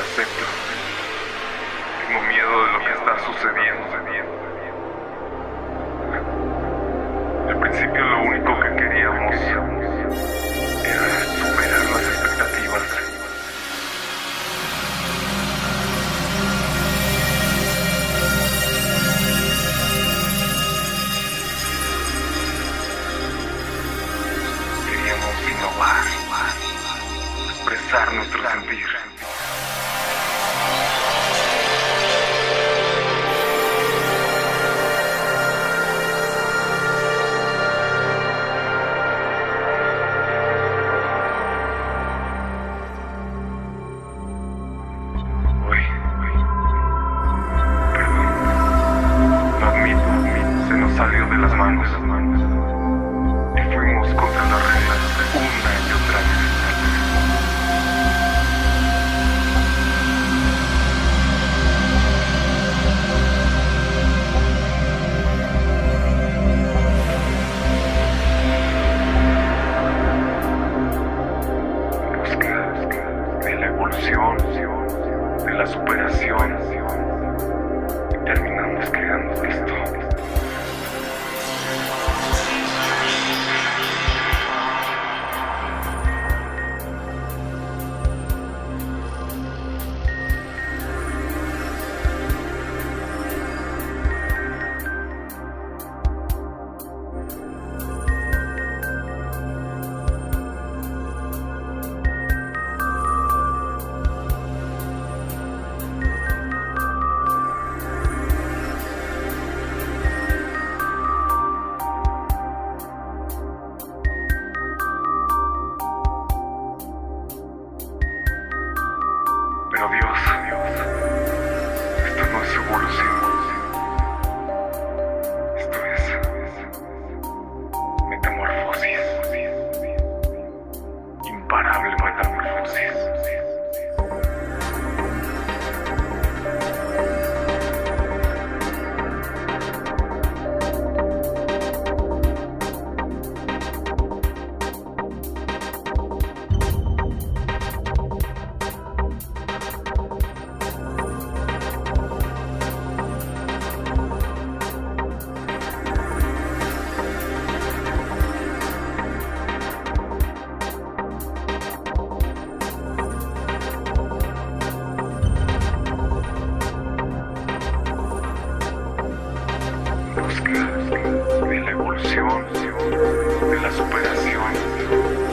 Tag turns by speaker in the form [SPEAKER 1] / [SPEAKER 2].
[SPEAKER 1] acepto. Tengo miedo de lo que está sucediendo. Al principio lo único que queríamos era superar las expectativas. Queríamos innovar, expresar nuestro sentir. Salió de las manos y fuimos contra las reglas una y otra vez. En busca de la evolución, de la superación, y terminamos creando esto. Pero Dios, esto no es evolución. Esto es metamorfosis. Imparable metamorfosis. Busca de la evolución, de la superación.